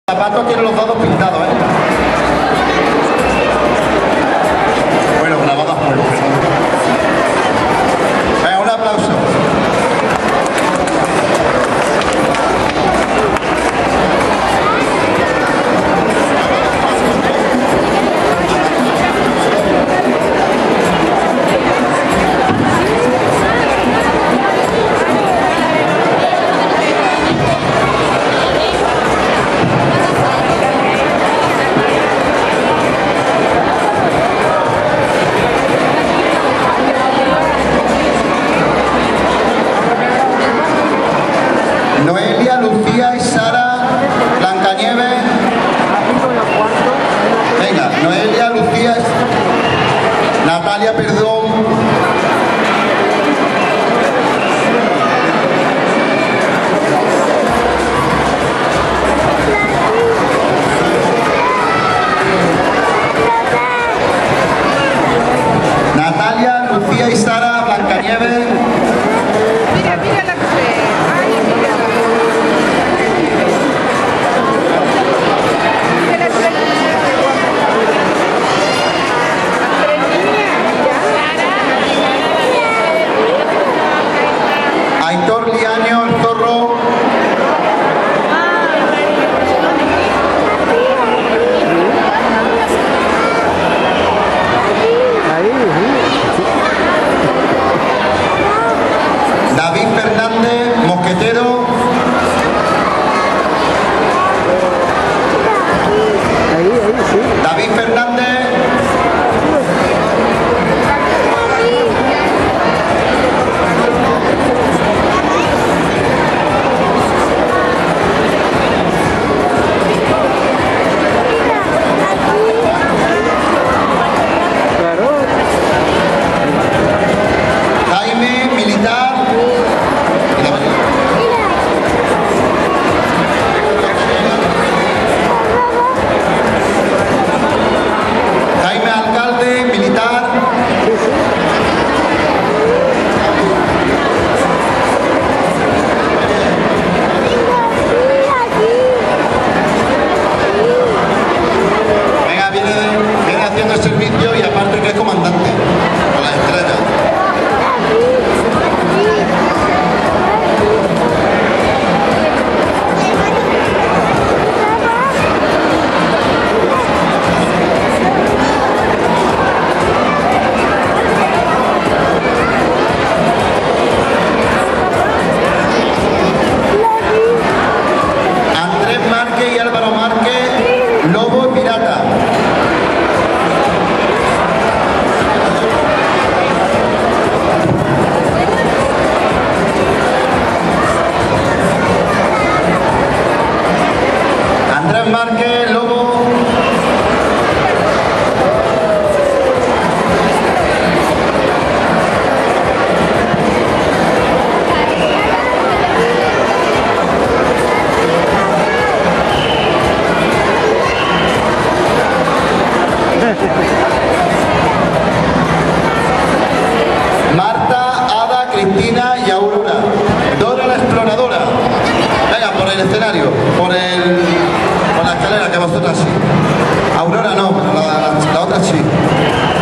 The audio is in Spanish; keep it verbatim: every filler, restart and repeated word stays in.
Los zapatos tienen los dedos pintados, ¿eh? Bueno, grabadas por el Venga, un aplauso. Noelia, Lucía y Sara Blancanieves. Venga, Noelia, Lucía, Natalia, perdón. Natalia, Lucía y Sara Blancanieves. Mira, mira la que se... Ay, mira. Mira, tres niñas. Tres niñas. Aitor Liaño, el zorro. David Fernández, mosquetero. David Fernández. Jaime, militar. Jaime, alcalde, militar. Venga, viene, viene haciendo el servicio y aparte que es comandante con las estrellas. Andrés Márquez y Álvaro Márquez, Lobo y Pirata. Andrés Márquez, Lobo. Marta, Ada, Cristina y Aurora. Dora la exploradora. Venga, por el escenario, por el, por la escalera, que vosotras sí. Aurora no, pero la, la, la otra sí.